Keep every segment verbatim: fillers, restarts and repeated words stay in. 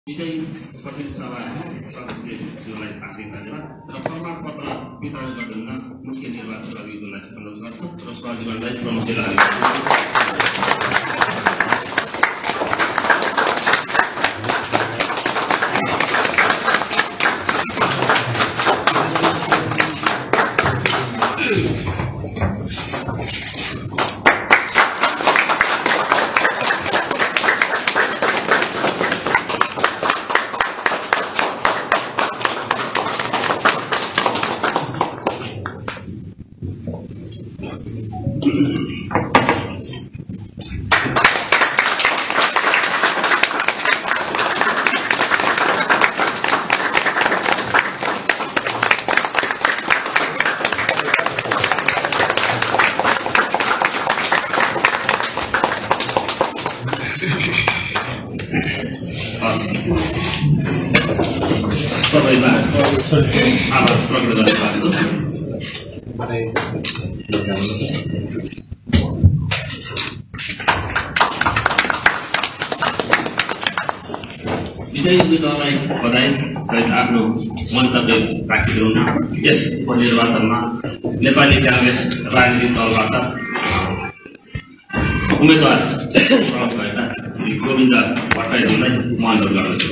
विजयी प्रतिनिधि सभा सदस्यज्यूलाई हार्दिक धन्यवाद र प्रमाणपत्र वितरण गर्नुहुन मुख्य निर्वाचन अधिकारीलाई अनुरोध गर्छु र स्वागतलाई प्रमुख जिल्ला विजयी उम्मेदवारलाई बधाई सहित आफ्नो मन्तव्य राखिदिनु। यस उपनिर्वाचनमा नेपाली कांग्रेस राजनीतिक दलबाट उम्मेदवार भएका श्री गोविन्द भट्टराईलाई म अनुरोध गर्दछु।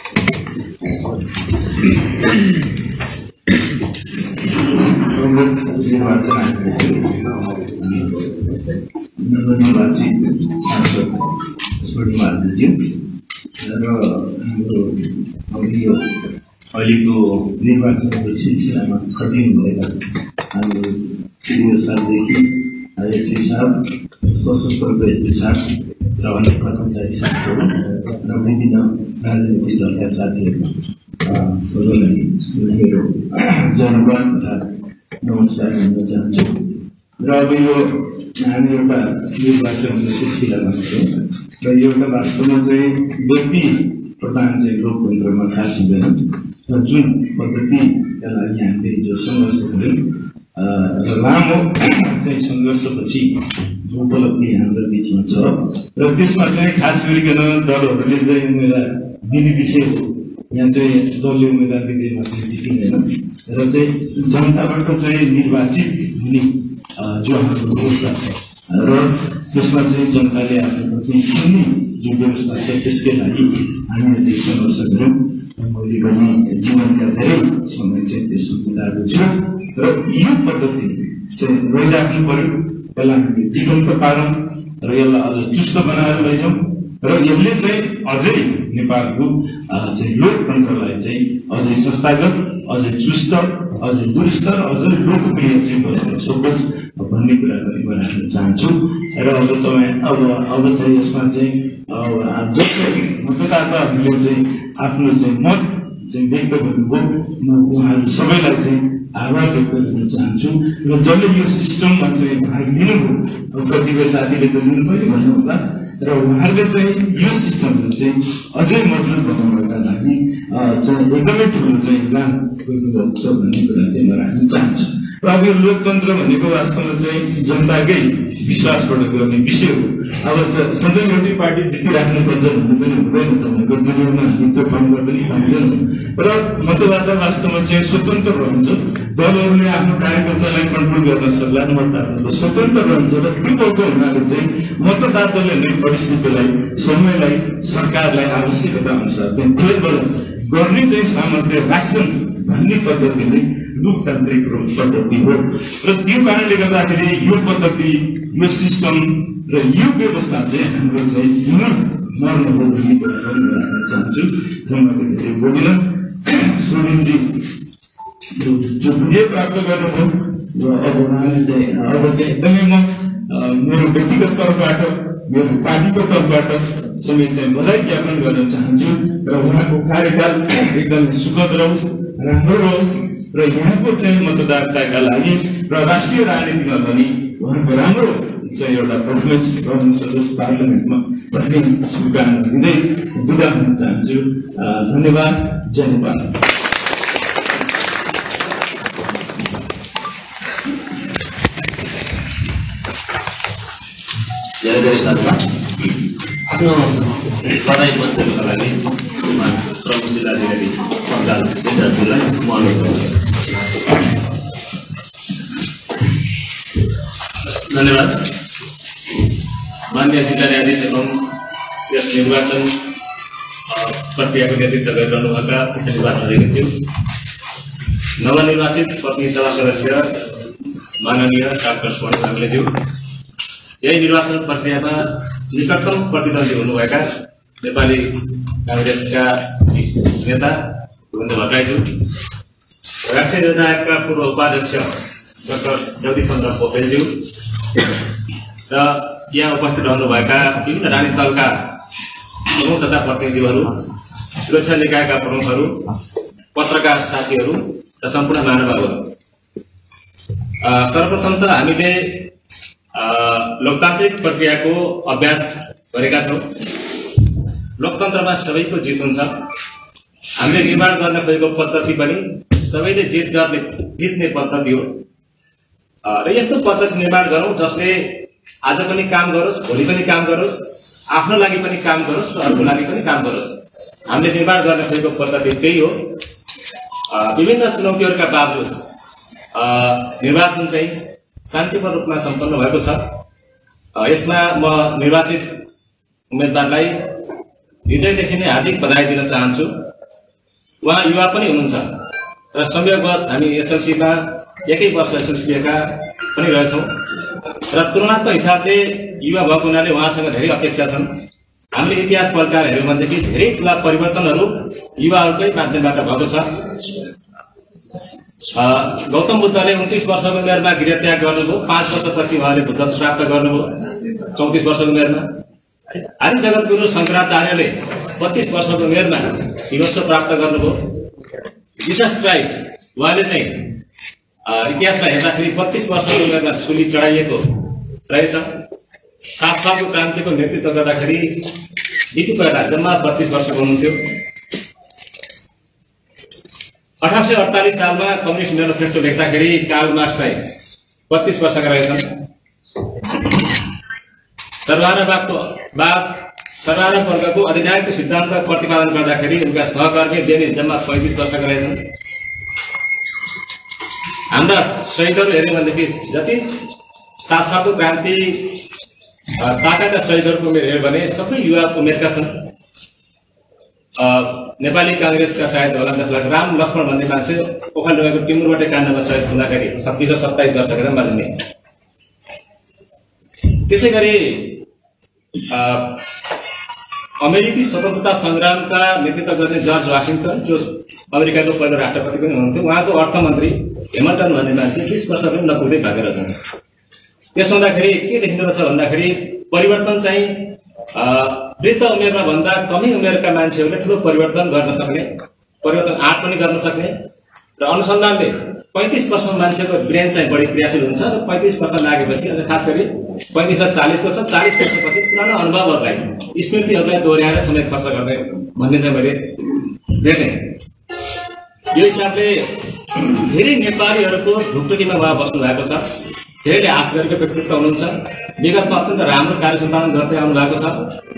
अहिलेको निर्वाचनको सिलसिलामा खटिनु भएका हाम्रो सिनियर साथदेखि एसपी साहब, सशस्त्रको एसपी साहब र अन्य कर्मचारी साथीहरू र विभिन्न राजनीतिक दलका साथीहरू सबैलाई मेरो जनवाद तथा नमस्कार भन्न चाहन्छु। र अब यो हामी एउटा निर्वाचनको सिलसिलामा छौँ र यो एउटा वास्तवमा चाहिँ व्यक्ति प्रधान चाहिँ लोकतन्त्रमा खास हुँदैन र जुन पद्धतिका लागि हामीले जो सङ्घर्ष गऱ्यौँ र लामो चाहिँ सङ्घर्षपछि जो उपलब्धि हाम्रो बिचमा छ र त्यसमा चाहिँ खास गरिकन दलहरूले चाहिँ उम्मेदवार दिने विषय हो। यहाँ चाहिँ दलले उम्मेदवार दिँदैमा चाहिँ जितिँदैन र चाहिँ जनताबाट चाहिँ निर्वाचित हुने जो हाम्रो व्यवस्था छ र त्यसमा चाहिँ जनताले आफ्नो प्रति सुन्ने जो व्यवस्था छ त्यसकै लागि हामीले त्यो सङ्घर्ष गऱ्यौँ। मैले पनि जीवनका धेरै समय चाहिँ त्यसमा बिताएको छु र यो पद्धति चाहिँ रहिराख्नु पर्यो। यसलाई हामीले जीवनको पारौँ र यसलाई अझ चुस्त बनाएर लैजाउँ र यसले चाहिँ अझै नेपालको चाहिँ लोकतन्त्रलाई चाहिँ अझै संस्थागत, अझै चुस्त, अझै दुरुस्त, अझै लोकप्रिय चाहिँ बनाउन सकोस् भन्ने कुरा पनि म राख्न चाहन्छु। र अब तपाईँ अब अब चाहिँ यसमा चाहिँ मतदाताहरूले चाहिँ आफ्नो चाहिँ मत चाहिँ व्यक्त गर्नुभयो। म उहाँहरू सबैलाई चाहिँ आभार व्यक्त गर्न चाहन्छु र जसले यो सिस्टममा चाहिँ भाग लिनुभयो, अब कतिपय साथीले त लिनु पनि भन्नुहोला र उहाँहरूले चाहिँ यो सिस्टमलाई चाहिँ अझै मजबुत बनाउनका लागि चाहिँ एकदमै ठुलो चाहिँ योगदान गर्नुभएको छ भन्ने कुरा चाहिँ म राख्न चाहन्छु। र अब यो लोकतन्त्र भनेको वास्तवमा चाहिँ जनताकै विश्वासबाट गर्ने विषय हो। अब सधैँ एउटै पार्टी जितिराख्नु पर्छ भन्ने पनि हुँदैन। तपाईँको दुनियाँमा हामी त्यो ठाउँमा पनि पाउँदैन र मतदाता वास्तवमा चाहिँ स्वतन्त्र रहन्छ। दलहरूले आफ्नो कार्यकर्तालाई कन्ट्रोल गर्न सक्ला, मतदाता स्वतन्त्र रहन्छ र त्यो भएको हुनाले चाहिँ मतदाताले नै परिस्थितिलाई, समयलाई, सरकारलाई आवश्यकता अनुसार चाहिँ फेरबदल गर्ने चाहिँ सामर्थ्य राख्छन् भन्ने पद्धति नै लोकतान्त्रिक पद्धति हो। र त्यो कारणले गर्दाखेरि यो पद्धति, यो सिस्टम र यो व्यवस्था चाहिँ हाम्रो चाहिँ पुनः मर्नु हो भन्ने कुरा पनि राख्न चाहन्छु। म धेरै बोलिनँ। सोरेनजी जो विजय प्राप्त गर्नुभयो र अब उहाँले चाहिँ अब चाहिँ एकदमै म मेरो व्यक्तिगत तर्फबाट, मेरो पार्टीको तर्फबाट समेत चाहिँ बधाई ज्ञापन गर्न चाहन्छु र उहाँको कार्यकाल एकदमै सुखद रहोस्, राम्रो रहोस् र यहाँको चाहिँ मतदाताका लागि र राष्ट्रिय राजनीतिमा पनि उहाँको राम्रो चाहिँ एउटा पर्फर्मेन्स गर्न सकोस् पार्लियामेन्टमा भन्ने शुभकामना दिँदै बिदा हुन चाहन्छु। धन्यवाद। जय नेपाल। धेरै धेरै धन्यवाद आफ्नो बधाई बस्नुको लागि। प्रमुख जिल्लाधिकारी सञ्जाल इन्चार्जलाई म अनुरोध गर्छु। धन्यवाद। माननीय जिल्ला न्यायाधीश एवं यस निर्वाचन प्रक्रियाको नेतृत्व गरिरहनुभएका मुख्य निर्वाचन अधिकारीज्यू, नवनिर्वाचित प्रतिनिधि सभा सदस्य माननीय डाक्टर स्वर्ण काङ्ग्रेज्यू, यही निर्वाचन प्रक्रियामा निकटतम प्रतिद्वन्दी हुनुभएका नेपाली काङ्ग्रेसका नेता गोविन्द भट्टराईज्यू, राष्ट्रिय निर्णायकका पूर्व उपाध्यक्ष डाक्टर जगदीश चन्द्र पोखरेलज्यू र यहाँ उपस्थित रहनुभएका विभिन्न राजनीतिक दलका प्रमुख तथा प्रतिनिधिहरू, सुरक्षा निकायका प्रमुखहरू, पत्रकार साथीहरू र सम्पूर्ण महानुभावहरू, सर्वप्रथम त हामीले लोकतान्त्रिक प्रक्रियाको अभ्यास गरेका छौँ। लोकतन्त्रमा सबैको जित हुन्छ। हामीले निर्माण गर्न खोजेको पद्धति पनि सबैले जित गर्ने जित्ने पद्धति हो र यस्तो पद्धति निर्माण गरौँ जसले आज पनि काम गरोस्, भोलि पनि काम गरोस्, आफ्नो लागि पनि काम गरोस् र अरूको लागि पनि काम गरोस्। हामीले निर्माण गर्न खोजेको पद्धति त्यही हो। विभिन्न चुनौतीहरूका बावजुद निर्वाचन चाहिँ शान्तिपूर्ण रूपमा सम्पन्न भएको छ। यसमा म निर्वाचित उम्मेदवारलाई हृदयदेखि नै हार्दिक बधाई दिन चाहन्छु। उहाँ युवा पनि हुनुहुन्छ र संयोगवश हामी एसएलसीमा एकै वर्ष एसएलसी दिएका पनि रहेछौँ र तुलनात्मक हिसाबले युवा भएको हुनाले उहाँसँग धेरै अपेक्षा छन्। हामीले इतिहास पल्टाएर हेऱ्यौँ भनेदेखि धेरै ठुला परिवर्तनहरू युवाहरूकै माध्यमबाट भएको छ। गौतम बुद्धले उन्तीस वर्षको उमेरमा गृहत्याग गर्नुभयो, पाँच वर्षपछि उहाँले बुद्धत्व प्राप्त गर्नुभयो चौतिस वर्षको उमेरमा। आदि जगद्गुरु शङ्कराचार्यले बत्तीस वर्षको उमेरमा शिवस्व प्राप्त गर्नुभयो। जीसस क्राइस्ट उहाँले चाहिँ इतिहासलाई हेर्दाखेरि बत्तीस वर्षको उमेरमा सुली चढाइएको रहेछ। सात सालको क्रान्तिको नेतृत्व गर्दाखेरि बिपी कोइराला जम्मा बत्तीस वर्षको हुनुहुन्थ्यो। अठार सय अडतालीस सालमा कम्युनिस्ट म्यानिफेस्टो लेख्दाखेरि कार्ल मार्क्स चाहिँ बत्तीस वर्षका रहेछन्। सर्वहारावादको बाद सर्वहारा वर्गको अधिनायकको सिद्धान्त प्रतिपादन गर्दाखेरि उनका सहकर्मी लेनिन जम्मा पैंतिस वर्षका रहेछन्। हाम्रा शहीदहरू हेऱ्यौँ भनेदेखि जति सात सालको क्रान्ति ताकाका शहीदहरूको उमेर हेऱ्यो भने सबै युवा उमेरका छन्। नेपाली काङ्ग्रेसका सायद होला जसलाई राम लक्ष्मण भन्ने मान्छे ओखलढुङ्गाको टिमुरबाटै काण्डमा शहीद हुँदाखेरि छत्तिस र सत्ताइस वर्षका मालिने। त्यसै गरी अमेरिकी स्वतन्त्रता संग्रामका नेतृत्व गर्ने जर्ज वाशिङटन जो अमेरिकाको पहिलो राष्ट्रपति पनि हुनुहुन्थ्यो, उहाँको अर्थमन्त्री हेमिल्टन भन्ने मान्छे बिस वर्ष पनि नपुग्दै भागेर छन्। त्यसो हुँदाखेरि के देखिँदो रहेछ भन्दाखेरि परिवर्तन चाहिँ वृद्ध उमेरमा भन्दा कमै उमेरका मान्छेहरूले ठुलो परिवर्तन गर्न सक्ने, परिवर्तन आँट पनि गर्न सक्ने र अनुसन्धानले पैंतिस वर्षको मान्छेको ब्रेन चाहिँ बढी क्रियाशील हुन्छ र पैंतिस वर्ष लागेपछि अनि खास गरी पैंतिस र चालीस वर्ष चालीस वर्षपछि पुरानो अनुभवहरूलाई स्मृतिहरूलाई दोहोऱ्याएर समय खर्च गर्ने भन्ने चाहिँ मैले भेटेँ। यो हिसाबले धेरै नेपालीहरूको ढुकढुकीमा उहाँ बस्नु भएको छ। धेरैले आश गरेको व्यक्तित्व हुनुहुन्छ। विगतमा अत्यन्त राम्रो कार्य सम्पादन गर्दै आउनु भएको छ।